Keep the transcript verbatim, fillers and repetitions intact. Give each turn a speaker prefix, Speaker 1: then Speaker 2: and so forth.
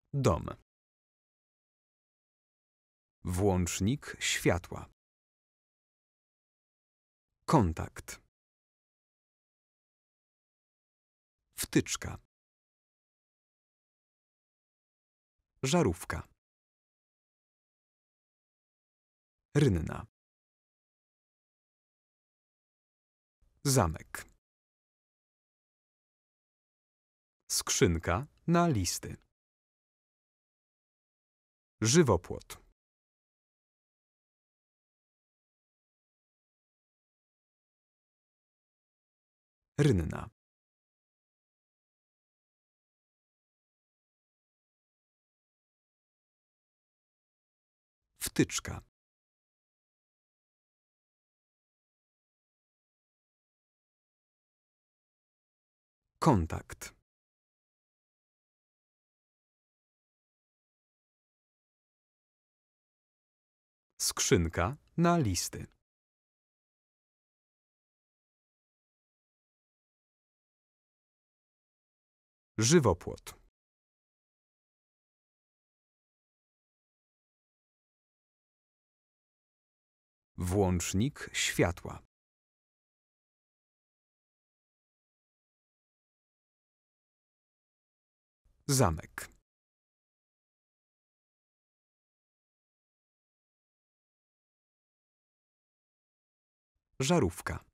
Speaker 1: Dom. Włącznik światła. Kontakt. Wtyczka. Żarówka. Rynna. Zamek. Skrzynka na listy. Żywopłot. Rynna. Wtyczka. Kontakt. Skrzynka na listy. Żywopłot. Włącznik światła. Zamek. Żarówka.